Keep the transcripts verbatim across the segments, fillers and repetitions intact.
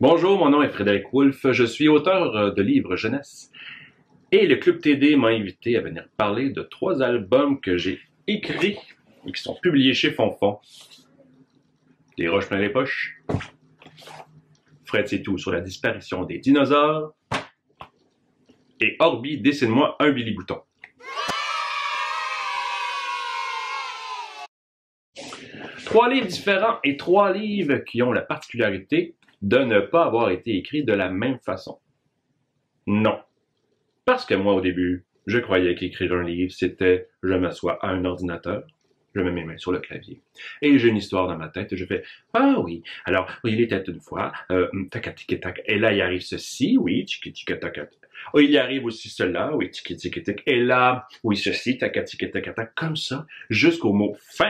Bonjour, mon nom est Frédéric Wolff, je suis auteur de livres jeunesse et le Club T D m'a invité à venir parler de trois albums que j'ai écrits et qui sont publiés chez Fonfon. Des roches plein les poches, Fred c'est tout sur la disparition des dinosaures et Orbi, dessine-moi un Billy Bouton. Trois livres différents et trois livres qui ont la particularité de ne pas avoir été écrits de la même façon. Non. Parce que moi, au début, je croyais qu'écrire un livre, c'était « je m'assois à un ordinateur, je mets mes mains sur le clavier, et j'ai une histoire dans ma tête, et je fais « ah oui, alors, oui, il était une fois, euh, tac, tic, tac, et là, il arrive ceci, oui, tic, tic, tac, tac. Oh, il y arrive aussi cela, oui, tic, tic, tic, et là, oui, ceci, tac, tic, tac, tac, comme ça, jusqu'au mot « fin ».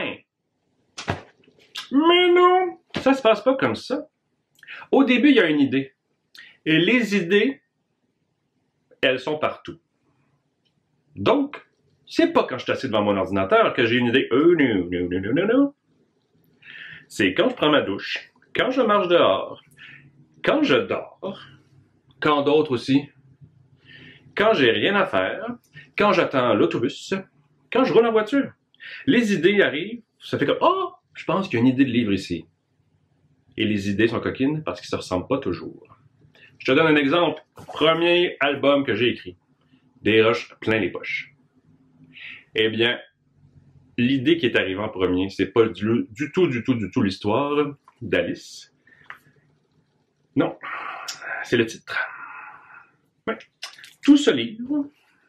Mais non, ça se passe pas comme ça. Au début, il y a une idée. Et les idées, elles sont partout. Donc, c'est pas quand je suis assis devant mon ordinateur que j'ai une idée. Oh non, non, non, non, non, non. C'est quand je prends ma douche, quand je marche dehors, quand je dors, quand d'autres aussi, quand j'ai rien à faire, quand j'attends l'autobus, quand je roule en voiture. Les idées arrivent, ça fait comme « oh, je pense qu'il y a une idée de livre ici. » Et les idées sont coquines parce qu'ils ne se ressemblent pas toujours. Je te donne un exemple. Premier album que j'ai écrit. Des roches plein les poches. Eh bien, l'idée qui est arrivée en premier, c'est pas du, du tout, du tout, du tout l'histoire d'Alice. Non, c'est le titre. Ouais. Tout ce livre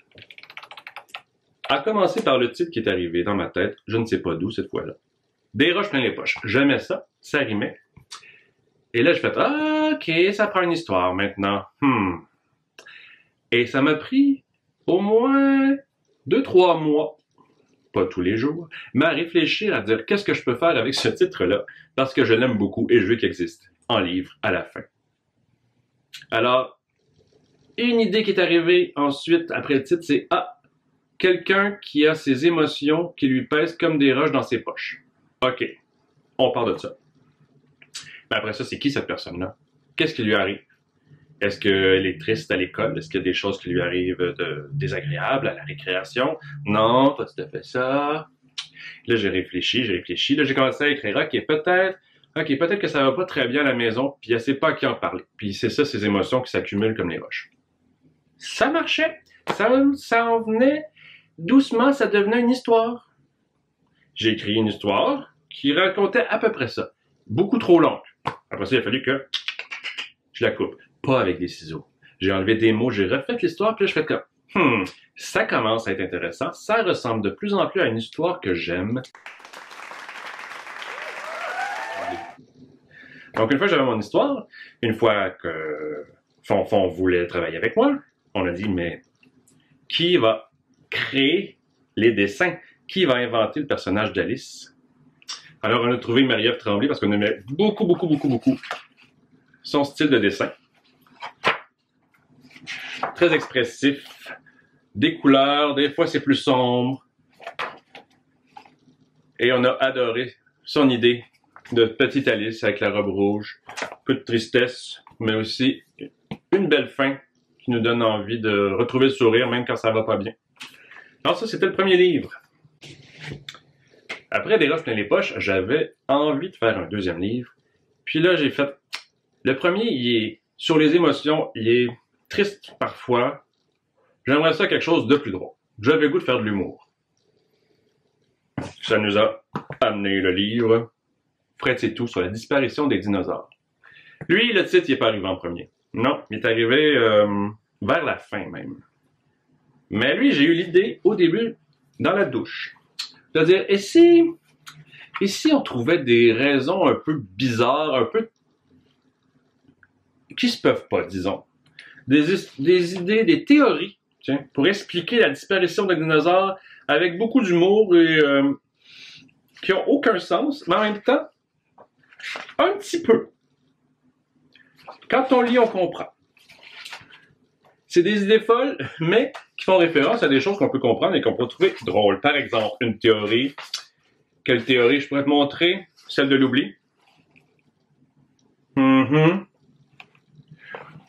a commencé par le titre qui est arrivé dans ma tête, je ne sais pas d'où cette fois-là. Des roches plein les poches. J'aimais ça, ça rimait. Et là, je fais « ah, ok, ça prend une histoire maintenant. Hmm. » Et ça m'a pris au moins deux, trois mois, pas tous les jours, mais à réfléchir, à dire qu'est-ce que je peux faire avec ce titre-là, parce que je l'aime beaucoup et je veux qu'il existe en livre à la fin. Alors, une idée qui est arrivée ensuite, après le titre, c'est « ah, quelqu'un qui a ses émotions qui lui pèsent comme des roches dans ses poches. » Ok, on parle de ça. Mais après ça, c'est qui cette personne-là? Qu'est-ce qui lui arrive? Est-ce qu'elle est triste à l'école? Est-ce qu'il y a des choses qui lui arrivent de désagréables à la récréation? Non, pas tout à fait ça. Là, j'ai réfléchi, j'ai réfléchi. Là, j'ai commencé à écrire, ok, peut-être, ok, peut-être que ça va pas très bien à la maison, puis elle sait pas à qui en parler. Puis c'est ça, ces émotions qui s'accumulent comme les roches. Ça marchait. Ça, ça en venait. Doucement, ça devenait une histoire. J'ai écrit une histoire qui racontait à peu près ça. Beaucoup trop longue. Après ça, il a fallu que je la coupe. Pas avec des ciseaux. J'ai enlevé des mots, j'ai refait l'histoire, puis là, je fais comme, hmm, ça commence à être intéressant. Ça ressemble de plus en plus à une histoire que j'aime. Donc, une fois que j'avais mon histoire, une fois que Fonfon voulait travailler avec moi, on a dit, mais qui va créer les dessins? Qui va inventer le personnage d'Alice? Alors, on a trouvé Marie-Ève Tremblay parce qu'on aimait beaucoup, beaucoup, beaucoup, beaucoup son style de dessin. Très expressif, des couleurs, des fois c'est plus sombre. Et on a adoré son idée de petite Alice avec la robe rouge. Peu de tristesse, mais aussi une belle fin qui nous donne envie de retrouver le sourire même quand ça va pas bien. Alors ça, c'était le premier livre. Après Des roches plein les poches, j'avais envie de faire un deuxième livre. Puis là, j'ai fait... Le premier, il est sur les émotions, il est triste parfois. J'aimerais ça quelque chose de plus drôle. J'avais le goût de faire de l'humour. Ça nous a amené le livre Fred c'est tout sur la disparition des dinosaures. Lui, le titre, il n'est pas arrivé en premier. Non, il est arrivé euh, vers la fin même. Mais lui, j'ai eu l'idée au début dans la douche. C'est-à-dire, et si, et si on trouvait des raisons un peu bizarres, un peu qui se peuvent pas, disons, des, des idées, des théories, tiens, pour expliquer la disparition des dinosaures avec beaucoup d'humour et euh, qui ont aucun sens, mais en même temps, un petit peu. Quand on lit, on comprend. C'est des idées folles, mais qui font référence à des choses qu'on peut comprendre et qu'on peut trouver drôles. Par exemple, une théorie. Quelle théorie je pourrais te montrer? Celle de l'oubli. Mm-hmm.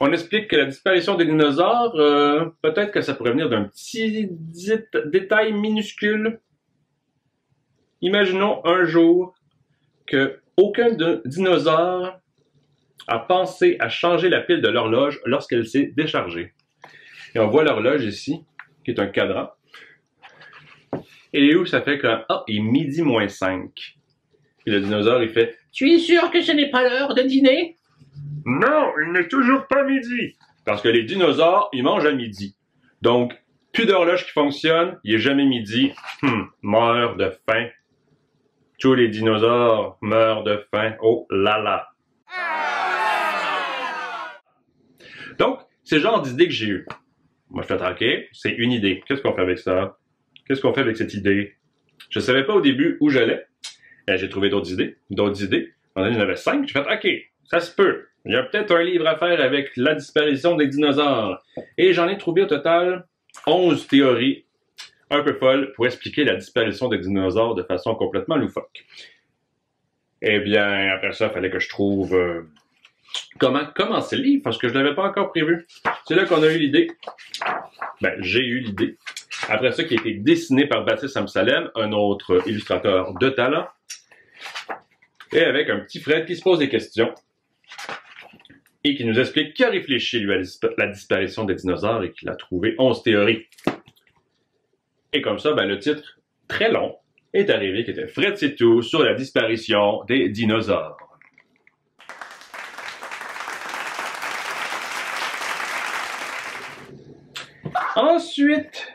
On explique que la disparition des dinosaures, euh, peut-être que ça pourrait venir d'un petit détail minuscule. Imaginons un jour que aucun de dinosaure a pensé à changer la pile de l'horloge lorsqu'elle s'est déchargée. Et on voit l'horloge ici, qui est un cadran. Et où ça fait que, ah, il est midi moins cinq. Et le dinosaure, il fait, « Tu es sûr que ce n'est pas l'heure de dîner? » Non, il n'est toujours pas midi. Parce que les dinosaures, ils mangent à midi. Donc, plus d'horloge qui fonctionne, il est jamais midi. Hum, meurt de faim. Tous les dinosaures meurent de faim. Oh là là. Donc, c'est le genre d'idée que j'ai eu. Moi, je fais, OK, c'est une idée. Qu'est-ce qu'on fait avec ça? Qu'est-ce qu'on fait avec cette idée? Je savais pas au début où j'allais. J'ai trouvé d'autres idées. D'autres idées. On en avait cinq. J'ai fait, OK, ça se peut. Il y a peut-être un livre à faire avec la disparition des dinosaures. Et j'en ai trouvé au total onze théories un peu folles pour expliquer la disparition des dinosaures de façon complètement loufoque. Eh bien, après ça, il fallait que je trouve euh, comment commencer le livre, parce que je ne l'avais pas encore prévu. C'est là qu'on a eu l'idée. Ben, j'ai eu l'idée. Après ça, qui a été dessiné par Baptiste Amsalem, un autre illustrateur de talent. Et avec un petit Fred qui se pose des questions. Et qui nous explique qu'il a réfléchi, lui, à la disparition des dinosaures et qu'il a trouvé onze théories. Et comme ça, ben, le titre, très long, est arrivé, qui était Fred c'est tout sur la disparition des dinosaures. Ensuite,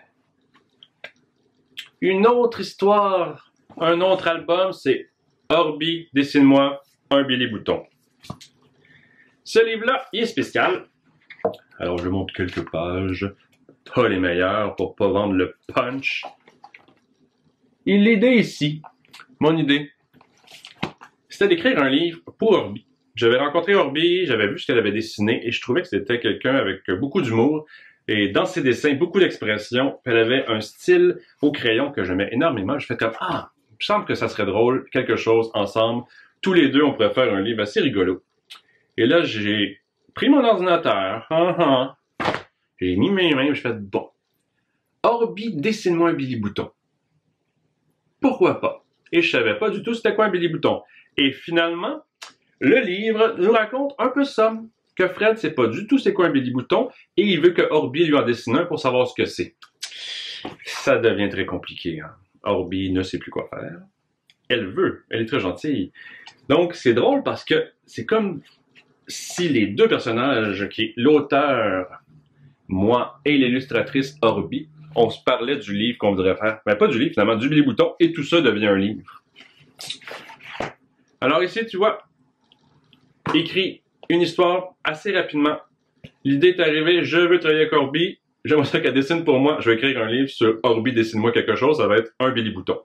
une autre histoire, un autre album, c'est Orbi, dessine-moi un Billy Bouton. Ce livre-là, il est spécial. Alors, je montre quelques pages. Pas les meilleures pour pas vendre le punch. Et l'idée ici, mon idée, c'était d'écrire un livre pour Orbi. J'avais rencontré Orbi, j'avais vu ce qu'elle avait dessiné et je trouvais que c'était quelqu'un avec beaucoup d'humour. Et dans ses dessins, beaucoup d'expressions. Elle avait un style au crayon que j'aimais énormément. Je fais comme, ah, il me semble que ça serait drôle, quelque chose ensemble. Tous les deux, on pourrait faire un livre assez rigolo. Et là, j'ai pris mon ordinateur, uh -huh, j'ai mis mes mains, j'ai fait, bon, Orbi, dessine-moi un Billy Bouton. Pourquoi pas? Et je savais pas du tout c'était quoi un Billy Bouton. Et finalement, le livre nous raconte un peu ça, que Fred sait pas du tout c'est quoi un Billy Bouton, et il veut que Orbi lui en dessine un pour savoir ce que c'est. Ça devient très compliqué, hein. Orbi ne sait plus quoi faire. Elle veut, elle est très gentille. Donc, c'est drôle parce que c'est comme si les deux personnages, qui est l'auteur, moi, et l'illustratrice Orbi, on se parlait du livre qu'on voudrait faire. Mais pas du livre, finalement, du Billy Bouton, et tout ça devient un livre. Alors ici, tu vois, écrit une histoire assez rapidement. L'idée est arrivée, je veux travailler avec Orbi, j'aimerais ça qu'elle dessine pour moi, je vais écrire un livre sur Orbi, dessine-moi quelque chose, ça va être un Billy Bouton.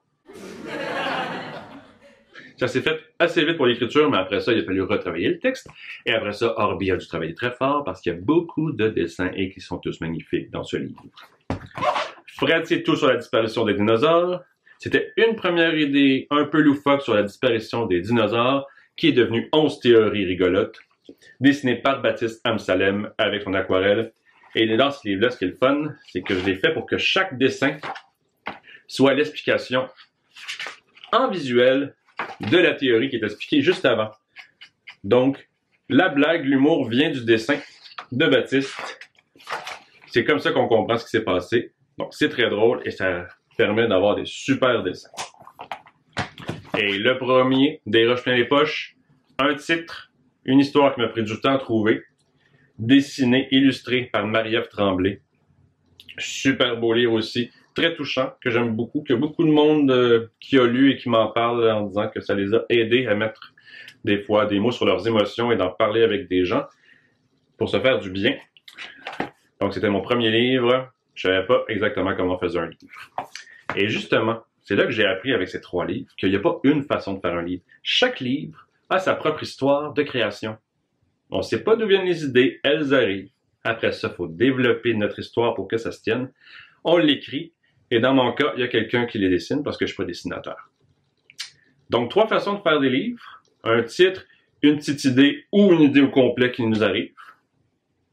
Ça s'est fait assez vite pour l'écriture, mais après ça, il a fallu retravailler le texte. Et après ça, Orbi a dû travailler très fort parce qu'il y a beaucoup de dessins et qui sont tous magnifiques dans ce livre. Fred, c'est tout sur la disparition des dinosaures. C'était une première idée un peu loufoque sur la disparition des dinosaures qui est devenue onze théories rigolotes, dessinée par Baptiste Amsalem avec son aquarelle. Et dans ce livre-là, ce qui est le fun, c'est que je l'ai fait pour que chaque dessin soit l'explication en visuel de la théorie qui est expliquée juste avant. Donc, la blague, l'humour vient du dessin de Baptiste. C'est comme ça qu'on comprend ce qui s'est passé. Donc, c'est très drôle et ça permet d'avoir des super dessins. Et le premier, Des roches plein les poches, un titre, une histoire qui m'a pris du temps à trouver, dessiné, illustré par Marie-Ève Tremblay. Super beau livre aussi. Très touchant, que j'aime beaucoup, que beaucoup de monde euh, qui a lu et qui m'en parle en disant que ça les a aidés à mettre des fois des mots sur leurs émotions et d'en parler avec des gens pour se faire du bien. Donc c'était mon premier livre, je savais pas exactement comment on faisait un livre. Et justement, c'est là que j'ai appris avec ces trois livres qu'il n'y a pas une façon de faire un livre. Chaque livre a sa propre histoire de création. On ne sait pas d'où viennent les idées, elles arrivent. Après ça, il faut développer notre histoire pour que ça se tienne. On l'écrit. Et dans mon cas, il y a quelqu'un qui les dessine parce que je ne suis pas dessinateur. Donc, trois façons de faire des livres. Un titre, une petite idée ou une idée au complet qui nous arrive.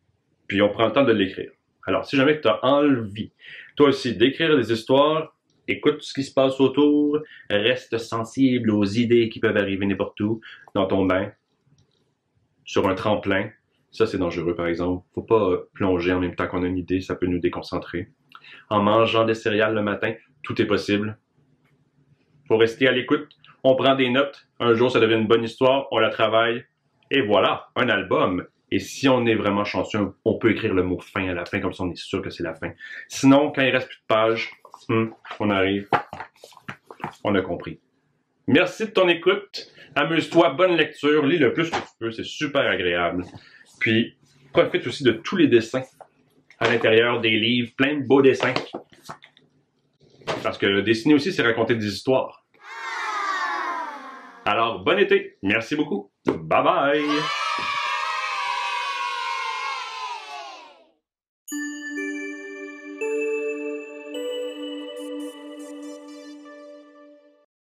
puis on prend le temps de l'écrire. Alors, si jamais tu as envie, toi aussi, d'écrire des histoires, écoute ce qui se passe autour, reste sensible aux idées qui peuvent arriver n'importe où, dans ton bain, sur un tremplin. Ça, c'est dangereux, par exemple. Faut pas plonger en même temps qu'on a une idée, ça peut nous déconcentrer. En mangeant des céréales le matin, tout est possible. Faut rester à l'écoute. On prend des notes. Un jour, ça devient une bonne histoire, on la travaille. Et voilà, un album. Et si on est vraiment chanceux, on peut écrire le mot fin à la fin, comme ça on est sûr que c'est la fin. Sinon, quand il reste plus de pages, hum, on arrive. On a compris. Merci de ton écoute. Amuse-toi, bonne lecture. Lis le plus que tu peux, c'est super agréable. Puis, profite aussi de tous les dessins à l'intérieur des livres, plein de beaux dessins. Parce que dessiner aussi, c'est raconter des histoires. Alors, bon été. Merci beaucoup. Bye bye.